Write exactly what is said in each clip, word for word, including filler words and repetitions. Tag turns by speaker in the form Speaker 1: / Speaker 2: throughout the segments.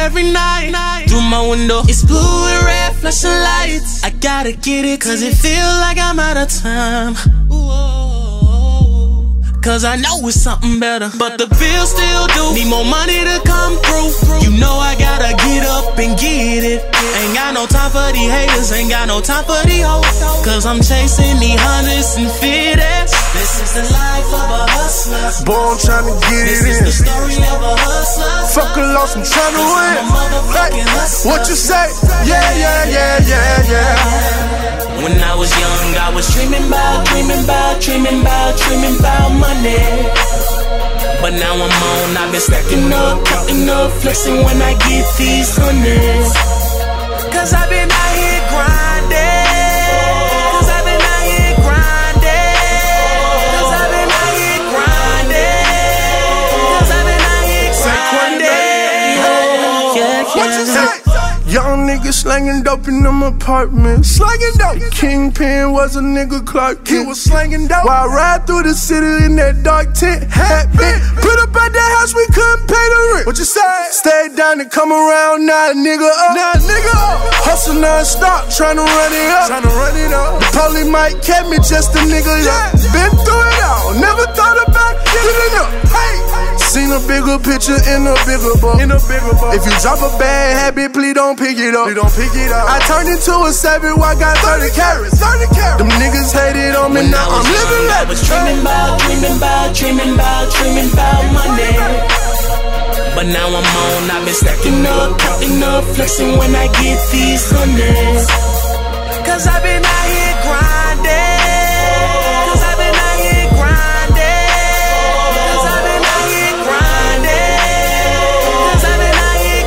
Speaker 1: every night. Through my window, it's blue and red flashing lights. I gotta get it, cause it feel like I'm out of time. Cause I know it's something better, but the bills still do. Need more money to come through. You know I gotta get up and get it. Ain't got no time for these haters, ain't got no time for these hoes. Cause I'm chasing these hundreds and fifties. This is the life of a hustler.
Speaker 2: Boy, I'm tryna get
Speaker 1: This
Speaker 2: it in.
Speaker 1: is the story of a hustler.
Speaker 2: Fuck a loss, I'm tryna win.
Speaker 1: I'm a motherfucking
Speaker 2: Hey,
Speaker 1: hustler.
Speaker 2: what you say? Yeah, yeah, yeah, yeah, yeah.
Speaker 1: When I was young, I was dreaming about, dreaming about, dreaming about, dreaming about money. But now I'm on, I've been stacking up, counting up, flexing when I get these hundreds. Cause I've been out here grinding. Cause I've been out here grinding. Cause I've been out here grinding. Cause I've been out here grinding. Yeah, yeah.
Speaker 2: What you say? Young nigga slanging dope in them apartments. Slanging dope. Kingpin was a nigga Clark Kent. He was slanging dope. While I ride through the city in that dark tent. Hat bent. Put up at that house, we couldn't pay the rent. What you say? Stayed down and come around, now nigga up. Now nigga up. Hustle non-stop, tryna run it up. Tryna run it up. The police might catch me, just a nigga yeah. Been through it all, never thought about giving up. Hey, seen a bigger picture in a bigger book. In a bigger book. If you drop a bad habit, please don't pick it up. Please don't pick it up. I turned into a savage, I got thirty carats. thirty carats. Them niggas hated on me,
Speaker 1: When
Speaker 2: now I'm living
Speaker 1: young, I was dreaming about, dreaming about, dreaming about, dreaming about money. But now I'm on, I've been stacking up, counting up, flexing when I get these hundreds. Cause I've been out here grinding. Cause I've been out here grinding. Cause I've been out here grinding. Cause I've been out here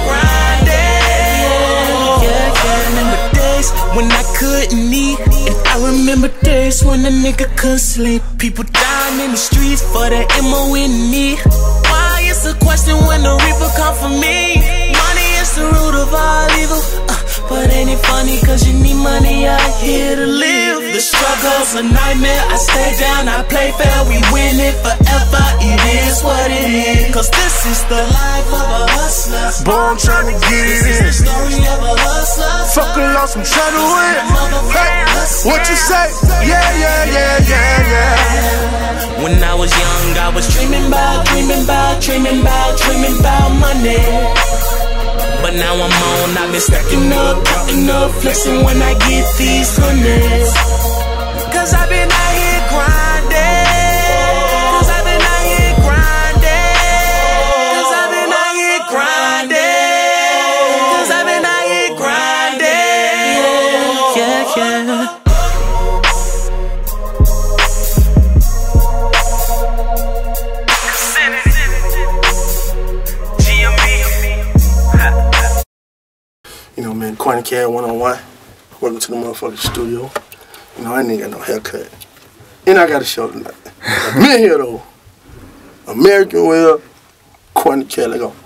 Speaker 1: grinding. Yeah, yeah. Remember days when I couldn't eat, and I remember days when a nigga couldn't sleep. People dying in the streets for that M O N E. Why it's a question when the reaper come for me? Money is the root of all evil, uh, but ain't it funny cause you need money out here to live? The struggle's a nightmare, I stay down, I play fair, we win it forever, it is what it is. Cause this is the life of a hustler.
Speaker 2: Boy, I'm tryna get it
Speaker 1: This
Speaker 2: in.
Speaker 1: is the story of a hustler.
Speaker 2: Fuck a loss, I'm tryna win. Hey,
Speaker 1: Hustler.
Speaker 2: what you say? Yeah, yeah, yeah, yeah, yeah.
Speaker 1: When I was young, I was dreaming about, dreaming about, dreaming about, dreaming about money. But now I'm on, I've been stacking up, counting up, flexing when I get these hundreds. Cause I've been out here grinding. Cause I've been out here grinding. Cause I've been out here grinding. Cause I've been out here grinding. Yeah, yeah.
Speaker 2: You know, man, Quantum Care one on one. Welcome to the motherfucking studio. You know, I ain't got no haircut. And I got a show tonight. I'm in here though. American Will, Quantum Care, let go.